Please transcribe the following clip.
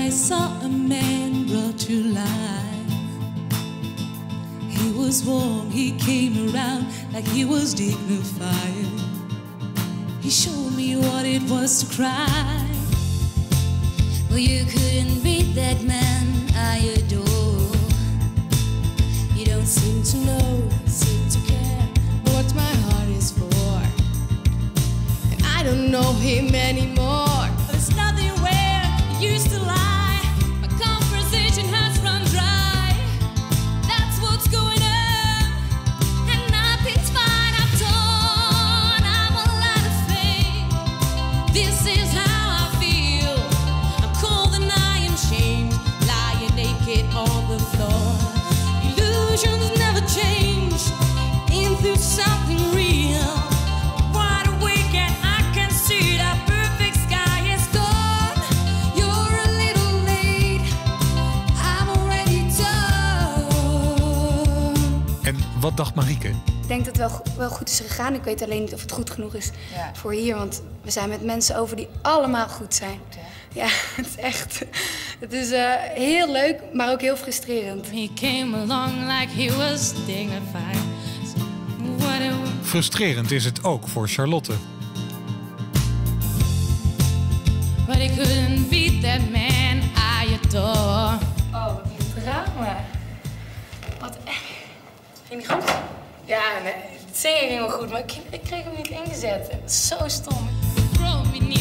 I saw a man brought to life. He was warm, he came around like he was dignified. He showed me what it was to cry. Well, you couldn't beat that man I adore. You don't seem to know, seem to care what my heart is for. And I don't know him anymore. There's nothing where you used to lie. My conversation has run dry. That's what's going on, and nothing's fine at all. I'm all out of faith. This is how I feel. I'm cold and I am shamed, lying naked on the floor. Illusions never change into something real. Wide awake and I can see that perfect sky is gone. You're a little late, I'm already done. En wat dacht Marieke? Ik denk dat het wel goed is gegaan. Ik weet alleen niet of het goed genoeg is voor hier. Want we zijn met mensen over die allemaal goed zijn. Ja, het is echt... Het is heel leuk, maar ook heel frustrerend. He came along like he was dignified. So what it was. Frustrerend is het ook voor Charlotte. But he couldn't beat that man I adore. Oh, wat een drama. Wat echt. Ging die goed? Ja, nee, het zingen ging wel goed, maar ik kreeg hem niet ingezet. Zo stom. Throw me